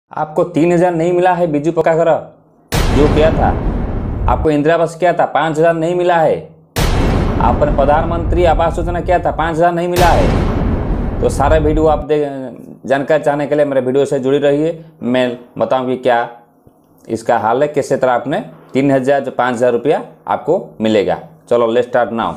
आपको 3,000 नहीं मिला है बिजू पक्का घर जो किया था। आपको इंदिरा आवास क्या था 5,000 नहीं मिला है। आपने प्रधानमंत्री आवास योजना क्या था 5,000 नहीं मिला है। तो सारा वीडियो आप जानकारी चाहने के लिए मेरे वीडियो से जुड़ी रहिए। मैं बताऊं कि क्या इसका हाल है, किस तरह आपने 3,000 जो 5,000 रुपया आपको मिलेगा। चलो लेट्स स्टार्ट नाउ।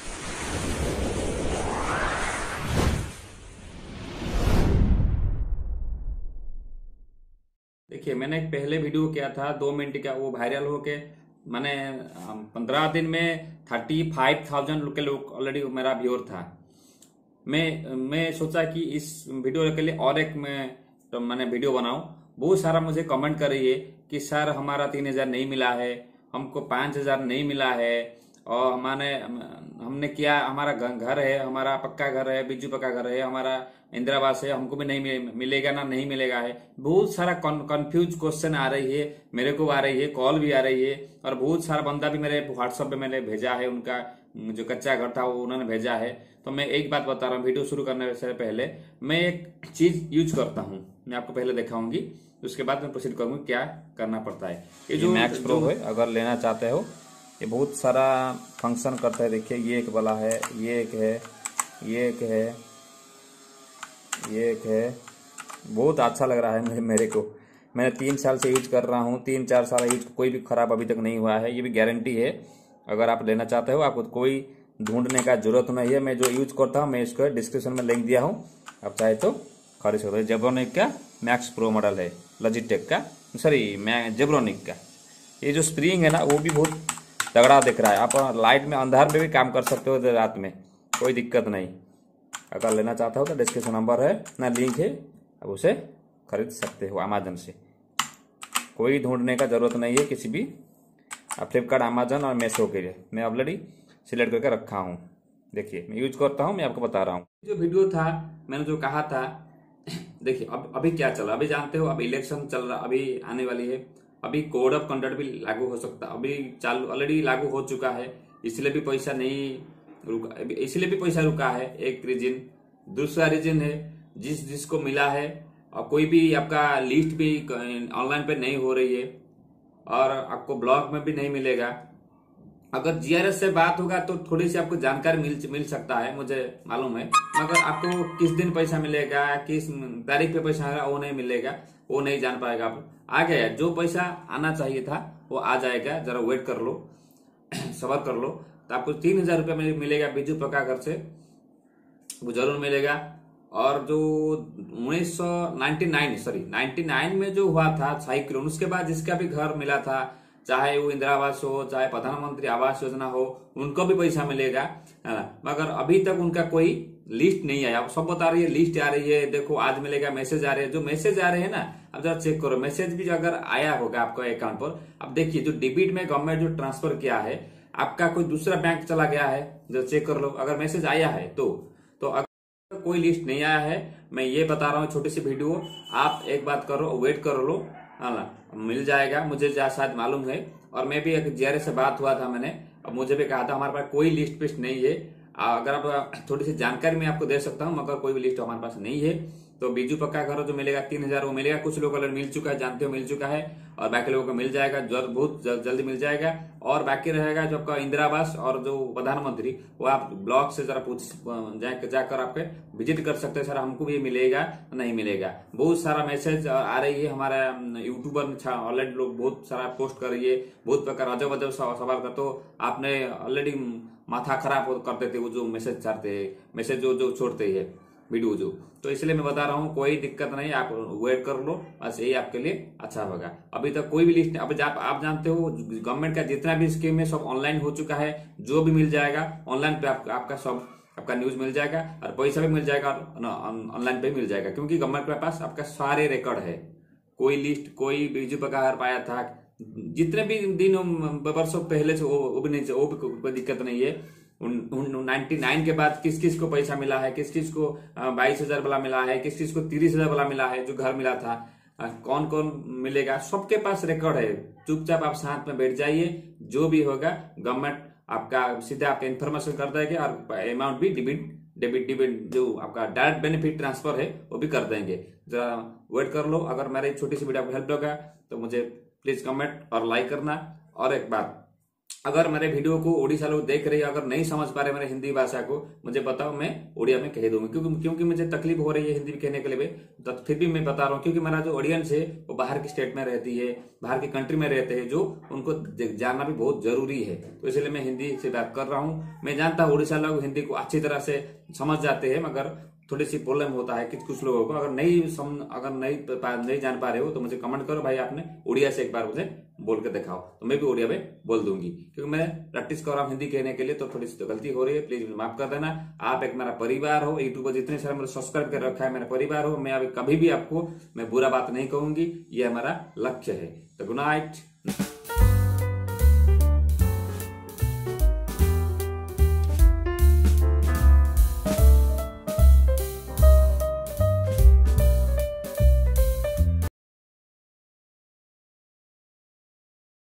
देखिए, मैंने एक पहले वीडियो किया था 2 मिनट का, वो वायरल होके मैंने 15 दिन में 35,000 के लोग ऑलरेडी मेरा व्यूअर था। मैं सोचा कि इस वीडियो के लिए और एक मैंने वीडियो बनाऊं। बहुत सारा मुझे कमेंट कर रही है कि सर हमारा 3,000 नहीं मिला है, हमको 5,000 नहीं मिला है, और हमने क्या, हमारा घर है, हमारा पक्का घर है, बिजू पक्का घर है, हमारा इंदिरा आवास है, हमको भी नहीं मिलेगा ना, नहीं मिलेगा है। बहुत सारा कंफ्यूज क्वेश्चन आ रही है, मेरे को आ रही है, कॉल भी आ रही है, और बहुत सारा बंदा भी मेरे व्हाट्सएप पे मैंने भेजा है, उनका जो कच्चा घर था वो उन्होंने भेजा है। तो मैं एक बात बता रहा हूँ, वीडियो शुरू करने से पहले मैं एक चीज यूज करता हूँ, मैं आपको पहले दिखाऊंगी, उसके बाद मैं प्रोसीड करूंगी क्या करना पड़ता है। ये जो मैक्स प्रो है, अगर लेना चाहते हो, ये बहुत सारा फंक्शन करता है। देखिए, ये एक वाला है, ये एक है, ये एक है, ये एक है। बहुत अच्छा लग रहा है मेरे को। मैंने 3 साल से यूज कर रहा हूँ, 3-4 साल यूज, कोई भी खराब अभी तक नहीं हुआ है। ये भी गारंटी है। अगर आप लेना चाहते हो, आपको कोई ढूंढने का जरूरत नहीं है। मैं जो यूज करता हूँ, मैं इसको डिस्क्रिप्शन में लिंक दिया हूँ, आप चाहे तो खरीद सकते हो। जेब्रोनिक का मैक्स प्रो मॉडल है, लॉजिटेक का, सॉरी जेब्रोनिक का। ये जो स्प्रिंग है ना, वो भी बहुत तगड़ा दिख रहा है। आप लाइट में, अंधार में भी काम कर सकते हो, रात में कोई दिक्कत नहीं। अगर लेना चाहते हो तो डिस्क्रिप्शन नंबर है ना, लिंक है, अब उसे खरीद सकते हो अमेजन से। कोई ढूंढने का जरूरत नहीं है किसी भी। आप फ्लिपकार्ट, अमेजन और मेशो के लिए मैं ऑलरेडी सिलेक्ट करके रखा हूँ। देखिए, मैं यूज करता हूँ, मैं आपको बता रहा हूँ। जो वीडियो था, मैंने जो कहा था, देखिए अब अभी क्या चल रहा, अभी जानते हो, अब इलेक्शन चल रहा, अभी आने वाली है। अभी कोड ऑफ कंडक्ट भी लागू हो सकता, अभी चालू ऑलरेडी लागू हो चुका है। इसलिए भी पैसा नहीं रुका, इसलिए भी पैसा रुका है, एक रीजन। दूसरा रीजन है, जिसको मिला है, और कोई भी आपका लिस्ट भी ऑनलाइन पे नहीं हो रही है, और आपको ब्लॉक में भी नहीं मिलेगा। अगर जीआरएस से बात होगा तो थोड़ी सी आपको जानकारी मिल सकता है, मुझे मालूम है। मगर आपको किस दिन पैसा मिलेगा, किस तारीख पे पैसा आएगा, वो नहीं मिलेगा, वो नहीं जान पाएगा आप। आ गया, जो पैसा आना चाहिए था वो आ जाएगा, जरा वेट कर लो, सबर कर लो। तो आपको 3,000 रुपया मिलेगा बिजू पक्का घर से, वो जरूर मिलेगा। और जो 1999 में जो हुआ था साइक्लोन, उसके बाद जिसका भी घर मिला था, चाहे वो इंदिरा आवास हो, चाहे प्रधानमंत्री आवास योजना हो, उनको भी पैसा मिलेगा, है ना। मगर अभी तक उनका कोई लिस्ट नहीं आया। सब बता रही है लिस्ट आ रही है, देखो आज मिलेगा, मैसेज आ रहे हैं। जो मैसेज आ रहे हैं ना, अब जरा चेक करो, मैसेज भी अगर आया होगा आपको अकाउंट पर। अब देखिए, जो डेबिट में गवर्नमेंट जो ट्रांसफर किया है, आपका कोई दूसरा बैंक चला गया है, जरा चेक कर लो। अगर मैसेज आया है तो अगर कोई लिस्ट नहीं आया है, मैं ये बता रहा हूँ, छोटी सी वीडियो, आप एक बात करो, वेट कर लो, है ना, मिल जाएगा। मुझे शायद मालूम है, और मैं भी एक जीआरएस से बात हुआ था, मैंने, अब मुझे भी कहा था हमारे पास कोई लिस्ट पिस्ट नहीं है। अगर आप थोड़ी सी जानकारी मैं आपको दे सकता हूँ, मगर कोई भी लिस्ट हमारे पास नहीं है। तो बिजू पक्का घर जो मिलेगा 3,000 वो मिलेगा। कुछ लोगों को मिल चुका है, जानते हो, मिल चुका है, और बाकी लोगों को मिल जाएगा, बहुत जल्दी मिल जाएगा। और बाकी रहेगा जो आपका इंदिरा आवास और जो प्रधानमंत्री, वो आप ब्लॉक से जरा जाकर आपके विजिट कर सकते हैं, सर हमको भी मिलेगा नहीं मिलेगा। बहुत सारा मैसेज आ रही है, हमारा यूट्यूबर ऑलरेडी लोग बहुत सारा पोस्ट कर रही है, बहुत प्रकार अजब अजब सवाल कर। तो आपने ऑलरेडी माथा खराब कर देते वो जो मैसेज चाहते हैं, मैसेज जो छोड़ते हैं वीडियो जो। तो इसलिए मैं बता रहा हूँ, कोई दिक्कत नहीं, आप वेट कर लो, बस यही आपके लिए अच्छा होगा। अभी तक कोई भी लिस्ट नहीं। अब आप जानते हो, गवर्नमेंट का जितना भी स्कीम है सब ऑनलाइन हो चुका है। जो भी मिल जाएगा ऑनलाइन पे, आपका सब आपका न्यूज मिल जाएगा, और पैसा भी मिल जाएगा, ऑनलाइन पे मिल जाएगा, क्योंकि गवर्नमेंट के पास आपका सारे रिकॉर्ड है। कोई लिस्ट, कोई बिजू पक्का घर पाया था, जितने भी दिन वर्षों पहले से, वो भी नहीं, वो भी कोई दिक्कत नहीं है। 99 के बाद किस किस को पैसा मिला है, किस किस को 22,000 वाला मिला है, किस किस को 30,000 वाला मिला है, जो घर मिला था, कौन कौन मिलेगा, सबके पास रिकॉर्ड है। चुपचाप आप साथ में बैठ जाइए, जो भी होगा गवर्नमेंट आपका सीधा आपका इन्फॉर्मेशन कर देगा, और अमाउंट भी डिबिट डेबिट डिबिट जो आपका डायरेक्ट बेनिफिट ट्रांसफर है वो भी कर देंगे। जरा वेट कर लो। अगर मेरी छोटी सी वीडियो आपको हेल्प लगा तो मुझे प्लीज कमेंट और लाइक करना। और एक बात, अगर मेरे वीडियो को ओडिशा लोग देख रहे हैं, अगर नहीं समझ पा रहे मेरे हिंदी भाषा को, मुझे बताओ, मैं ओडिया में कह दूंगा, क्योंकि मुझे तकलीफ हो रही है हिंदी कहने के लिए। तो फिर भी मैं बता रहा हूँ, क्योंकि मेरा जो ऑडियंस है वो बाहर की स्टेट में रहती है, बाहर की कंट्री में रहते हैं, जो उनको जानना भी बहुत जरूरी है। तो इसलिए मैं हिंदी से बात कर रहा हूँ। मैं जानता हूँ उड़ीसा लोग हिंदी को अच्छी तरह से समझ जाते हैं, मगर थोड़ी सी प्रॉब्लम होता है कुछ लोगों को। अगर नहीं जान पा रहे हो तो मुझे कमेंट करो भाई, आपने उड़िया से एक बार मुझे बोल के दिखाओ, तो मैं भी उड़िया में बोल दूंगी। क्योंकि मैं प्रैक्टिस कर रहा हूँ हिंदी कहने के लिए, तो थोड़ी सी तो गलती हो रही है, प्लीज माफ कर देना। आप एक मेरा परिवार हो, यूट्यूब पर जितने सारे मेरे सब्सक्राइब कर रखा है मेरा परिवार हो। मैं अभी कभी भी आपको मैं बुरा बात नहीं कहूंगी, ये हमारा लक्ष्य है। तो गुड नाइट।